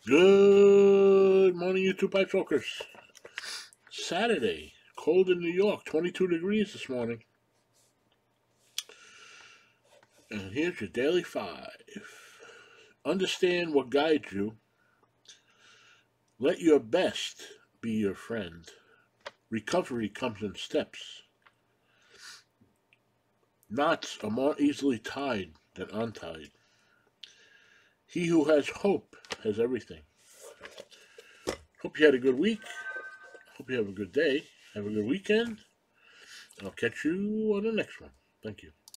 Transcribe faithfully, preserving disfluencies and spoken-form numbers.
Good morning, YouTube Bike Talkers. Saturday, cold in New York, twenty-two degrees this morning. And here's your daily five. Understand what guides you. Let your best be your friend. Recovery comes in steps. Knots are more easily tied than untied. He who has hope has everything. Hope you had a good week. Hope you have a good day. Have a good weekend. I'll catch you on the next one. Thank you.